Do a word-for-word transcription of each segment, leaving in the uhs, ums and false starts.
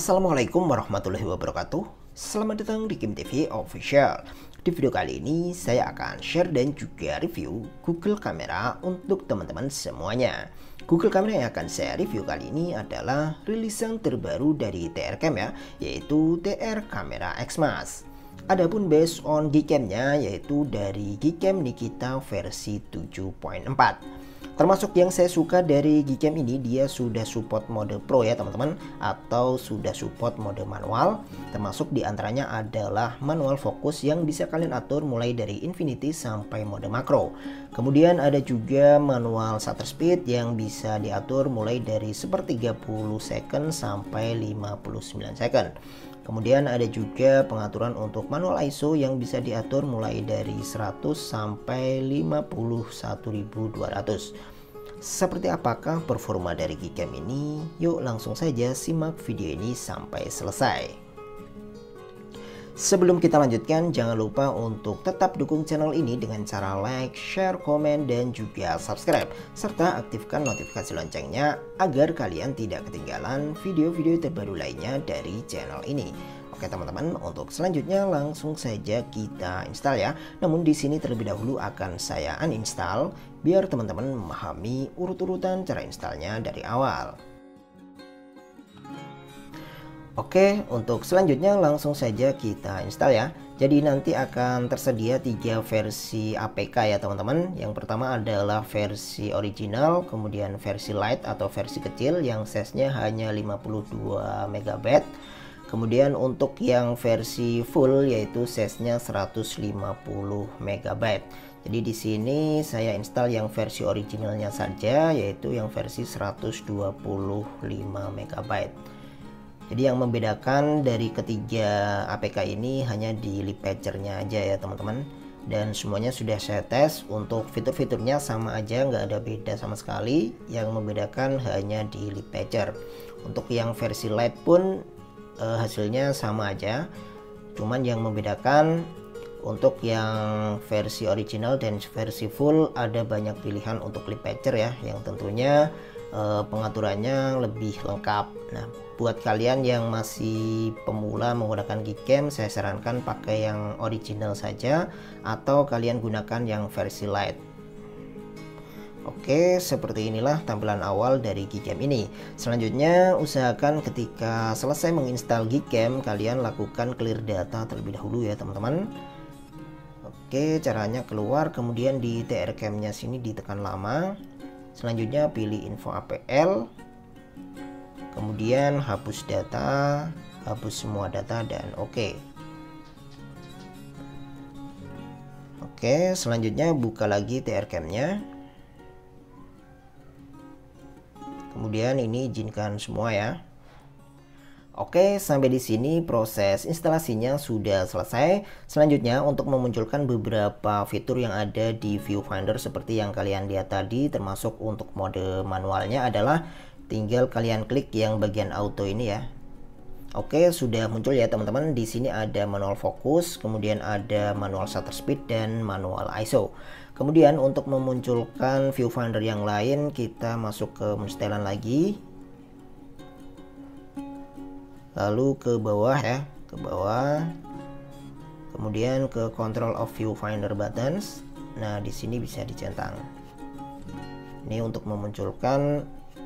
Assalamualaikum warahmatullahi wabarakatuh. Selamat datang di Kim T V Official. Di video kali ini saya akan share dan juga review Google Camera untuk teman-teman semuanya. Google Camera yang akan saya review kali ini adalah rilisan terbaru dari T R Cam ya, yaitu T R Camera X Mas. Adapun based on Gcam-nya yaitu dari Gcam Nikita versi tujuh titik empat. Termasuk yang saya suka dari Gcam ini, dia sudah support mode Pro ya teman-teman, atau sudah support mode manual. Termasuk diantaranya adalah manual fokus yang bisa kalian atur mulai dari infinity sampai mode makro. Kemudian ada juga manual shutter speed yang bisa diatur mulai dari sepertiga puluh second sampai lima puluh sembilan second. Kemudian ada juga pengaturan untuk manual I S O yang bisa diatur mulai dari seratus sampai lima puluh satu ribu dua ratus. Seperti apakah performa dari Gcam ini? Yuk langsung saja simak video ini sampai selesai. Sebelum kita lanjutkan, jangan lupa untuk tetap dukung channel ini dengan cara like, share, komen, dan juga subscribe. Serta aktifkan notifikasi loncengnya agar kalian tidak ketinggalan video-video terbaru lainnya dari channel ini. Oke teman-teman, untuk selanjutnya langsung saja kita install ya. Namun di sini terlebih dahulu akan saya uninstall biar teman-teman memahami urut-urutan cara installnya dari awal. Oke, untuk selanjutnya langsung saja kita install ya. Jadi nanti akan tersedia tiga versi A P K ya teman-teman. Yang pertama adalah versi original, kemudian versi light atau versi kecil yang size-nya hanya lima puluh dua megabyte. Kemudian untuk yang versi full yaitu size-nya seratus lima puluh megabyte. Jadi di sini saya install yang versi originalnya saja, yaitu yang versi seratus dua puluh lima megabyte. Jadi yang membedakan dari ketiga A P K ini hanya di lip patcher-nya aja ya teman-teman. Dan semuanya sudah saya tes, untuk fitur-fiturnya sama aja, nggak ada beda sama sekali. Yang membedakan hanya di lip patcher. Untuk yang versi light pun eh, hasilnya sama aja. Cuman yang membedakan untuk yang versi original dan versi full ada banyak pilihan untuk lip patcher ya, yang tentunya eh, pengaturannya lebih lengkap. Nah, buat kalian yang masih pemula menggunakan Gcam, saya sarankan pakai yang original saja atau kalian gunakan yang versi light. Oke, seperti inilah tampilan awal dari Gcam ini. Selanjutnya, usahakan ketika selesai menginstal Gcam, kalian lakukan clear data terlebih dahulu ya teman-teman. Oke, caranya keluar, kemudian di T R Cam-nya sini ditekan lama. Selanjutnya pilih info A P L. Kemudian hapus data, hapus semua data dan oke. Oke, selanjutnya buka lagi T R Cam-nya. Kemudian ini izinkan semua ya. Oke, sampai di sini proses instalasinya sudah selesai. Selanjutnya untuk memunculkan beberapa fitur yang ada di viewfinder seperti yang kalian lihat tadi, termasuk untuk mode manualnya adalah tinggal kalian klik yang bagian auto ini ya. Oke, sudah muncul ya teman-teman. Di sini ada manual fokus, kemudian ada manual shutter speed dan manual I S O. Kemudian untuk memunculkan viewfinder yang lain, kita masuk ke mensetelan lagi. Lalu ke bawah ya, ke bawah. Kemudian ke control of viewfinder buttons. Nah, di sini bisa dicentang. Ini untuk memunculkan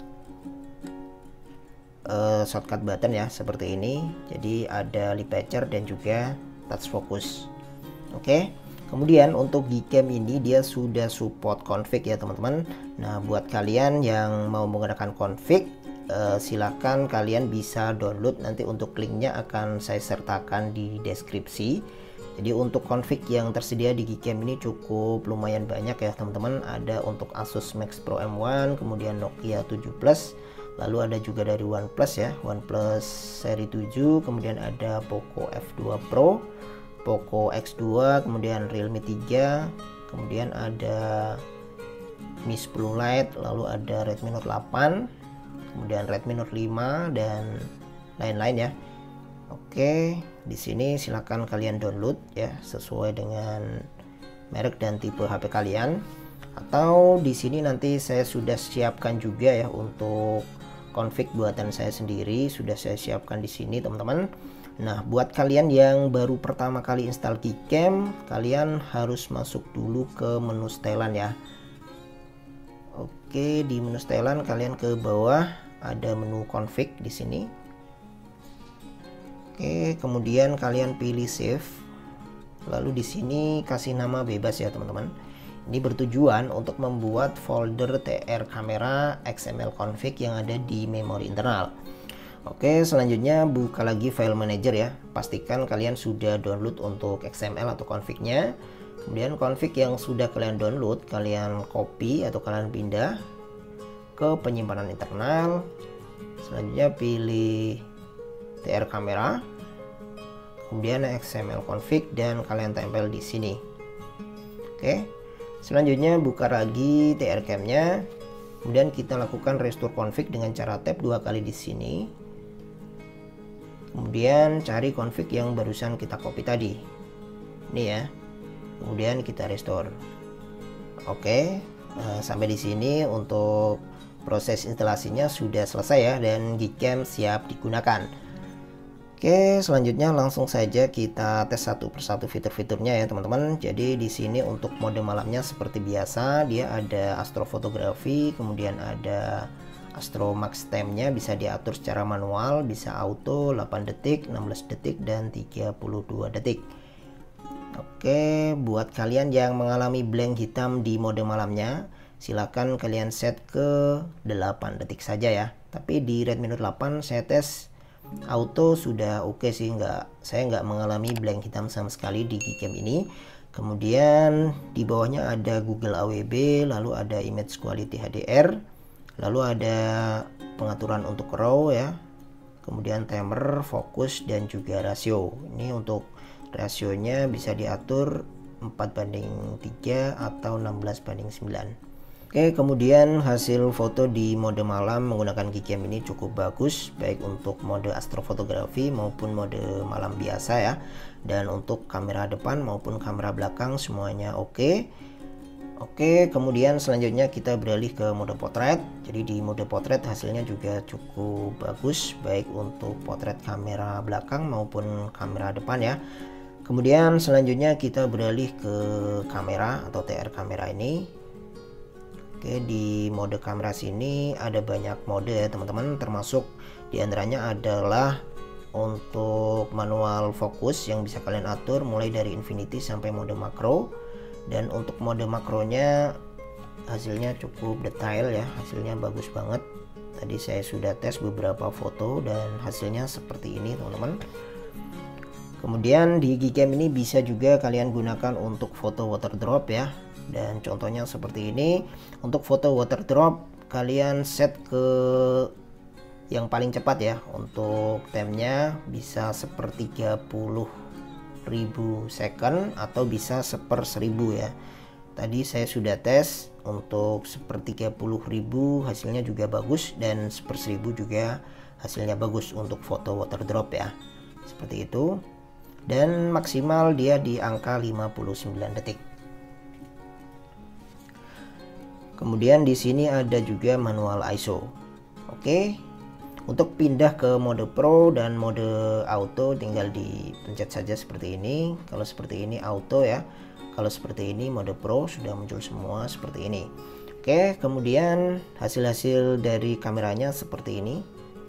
Uh, shortcut button ya seperti ini. Jadi ada lip patcher dan juga touch focus. Oke, kemudian untuk Gcam ini dia sudah support config ya teman-teman. Nah, buat kalian yang mau menggunakan config, uh, silahkan kalian bisa download, nanti untuk linknya akan saya sertakan di deskripsi. Jadi untuk config yang tersedia di Gcam ini cukup lumayan banyak ya teman-teman. Ada untuk Asus Max Pro M satu, kemudian Nokia tujuh plus, lalu ada juga dari OnePlus ya, OnePlus seri tujuh, kemudian ada Poco F dua Pro, Poco X dua, kemudian Realme tiga, kemudian ada Mi sepuluh Lite, lalu ada Redmi Note delapan, kemudian Redmi Note lima dan lain-lain ya. Oke, di sini silahkan kalian download ya sesuai dengan merek dan tipe H P kalian. Atau di sini nanti saya sudah siapkan juga ya untuk config buatan saya sendiri, sudah saya siapkan di sini teman-teman. Nah, buat kalian yang baru pertama kali install Gcam, kalian harus masuk dulu ke menu setelan ya. Oke, di menu setelan kalian ke bawah ada menu config di sini. Oke, kemudian kalian pilih save. Lalu di sini kasih nama bebas ya teman-teman. Ini bertujuan untuk membuat folder T R Camera X M L config yang ada di memori internal. Oke, selanjutnya buka lagi file manager ya. Pastikan kalian sudah download untuk X M L atau config-nya. Kemudian config yang sudah kalian download, kalian copy atau kalian pindah ke penyimpanan internal. Selanjutnya pilih T R Camera, kemudian X M L config dan kalian tempel di sini. Oke. Selanjutnya buka lagi T R Cam-nya. Kemudian kita lakukan restore config dengan cara tap dua kali di sini. Kemudian cari config yang barusan kita copy tadi. Ini ya. Kemudian kita restore. Oke, nah, sampai di sini untuk proses instalasinya sudah selesai ya, dan Gcam siap digunakan. Oke, selanjutnya langsung saja kita tes satu persatu fitur-fiturnya ya teman-teman. Jadi di sini untuk mode malamnya seperti biasa, dia ada astrofotografi, kemudian ada Astro Max Time-nya bisa diatur secara manual, bisa auto delapan detik, enam belas detik dan tiga puluh dua detik. Oke, buat kalian yang mengalami blank hitam di mode malamnya, silakan kalian set ke delapan detik saja ya. Tapi di Redmi Note delapan saya tes auto sudah oke okay sih, nggak saya nggak mengalami blank hitam sama sekali di Gcam ini. Kemudian di bawahnya ada Google A W B, lalu ada image quality H D R, lalu ada pengaturan untuk RAW ya, kemudian timer, fokus dan juga rasio. Ini untuk rasionya bisa diatur empat banding tiga atau enam belas banding sembilan. Oke, kemudian hasil foto di mode malam menggunakan Gcam ini cukup bagus, baik untuk mode astrofotografi maupun mode malam biasa ya. Dan untuk kamera depan maupun kamera belakang semuanya oke. Oke, kemudian selanjutnya kita beralih ke mode potret. Jadi di mode potret hasilnya juga cukup bagus, baik untuk potret kamera belakang maupun kamera depan ya. Kemudian selanjutnya kita beralih ke kamera atau T R kamera ini. Oke, di mode kamera sini ada banyak mode ya teman-teman, termasuk diantaranya adalah untuk manual fokus yang bisa kalian atur mulai dari infinity sampai mode makro. Dan untuk mode makronya hasilnya cukup detail ya, hasilnya bagus banget. Tadi saya sudah tes beberapa foto dan hasilnya seperti ini teman-teman. Kemudian di Gcam ini bisa juga kalian gunakan untuk foto water drop ya. Dan contohnya seperti ini. Untuk foto water drop kalian set ke yang paling cepat ya. Untuk time-nya bisa sepertiga puluh ribu second atau bisa seper seribu ya. Tadi saya sudah tes untuk sepertiga puluh ribu hasilnya juga bagus, dan seper seribu juga hasilnya bagus untuk foto water drop ya. Seperti itu. Dan maksimal dia di angka lima puluh sembilan detik. Kemudian di sini ada juga manual I S O. Oke. Untuk pindah ke mode Pro dan mode Auto tinggal dipencet saja seperti ini. Kalau seperti ini Auto ya. Kalau seperti ini mode Pro sudah muncul semua seperti ini. Oke, kemudian hasil-hasil dari kameranya seperti ini.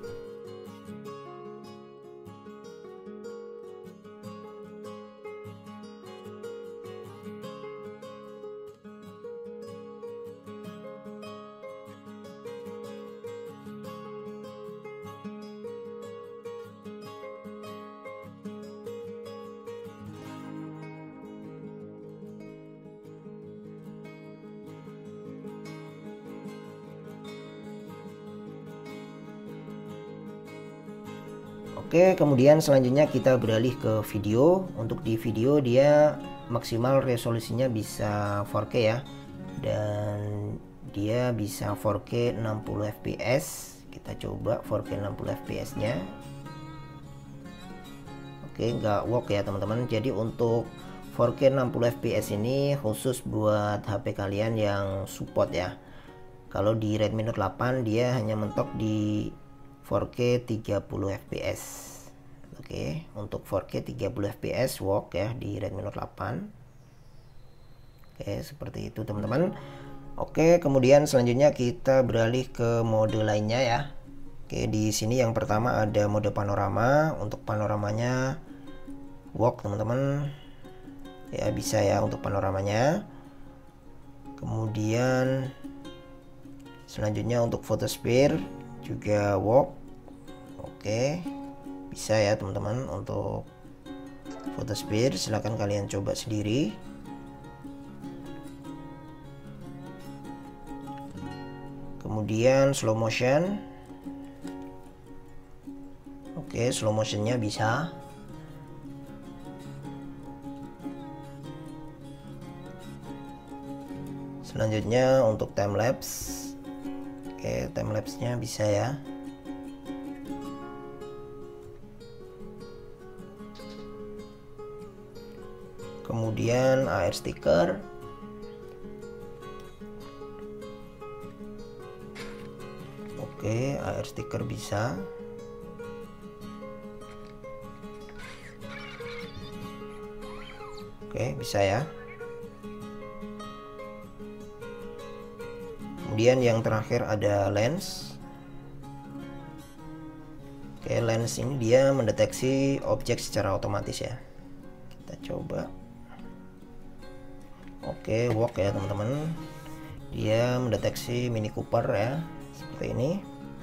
Oke, kemudian selanjutnya kita beralih ke video. Untuk di video dia maksimal resolusinya bisa empat K ya, dan dia bisa empat K enam puluh F P S. Kita coba empat K enam puluh F P S nya. Oke, nggak work ya teman-teman. Jadi untuk empat K enam puluh F P S ini khusus buat H P kalian yang support ya. Kalau di Redmi Note delapan dia hanya mentok di four K tiga puluh F P S. Oke, untuk four K tiga puluh F P S work ya di Redmi Note delapan. Oke, seperti itu teman-teman. Oke, kemudian selanjutnya kita beralih ke mode lainnya ya. Oke, di sini yang pertama ada mode panorama. Untuk panoramanya work teman-teman. Ya, bisa ya untuk panoramanya. Kemudian selanjutnya untuk photosphere juga work. Oke, bisa ya teman-teman untuk photosphere, silahkan kalian coba sendiri. Kemudian slow motion. Oke, slow motionnya bisa. Selanjutnya untuk time lapse. Oke, time lapse-nya bisa ya. Kemudian A R sticker. Oke, A R sticker bisa. Oke, bisa ya. Kemudian yang terakhir ada lens. Oke, lens ini dia mendeteksi objek secara otomatis ya. Kita coba. Oke, work ya teman-teman. Dia mendeteksi Mini Cooper ya, seperti ini.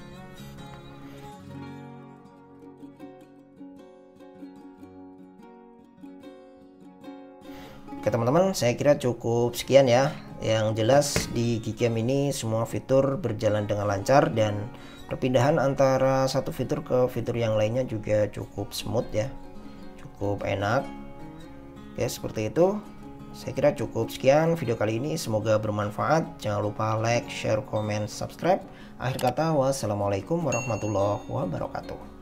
Oke teman-teman, saya kira cukup sekian ya. Yang jelas di Gcam ini semua fitur berjalan dengan lancar dan perpindahan antara satu fitur ke fitur yang lainnya juga cukup smooth ya, cukup enak. Oke, seperti itu. Saya kira cukup sekian video kali ini, semoga bermanfaat. Jangan lupa like, share, komen, subscribe. Akhir kata, wassalamualaikum warahmatullahi wabarakatuh.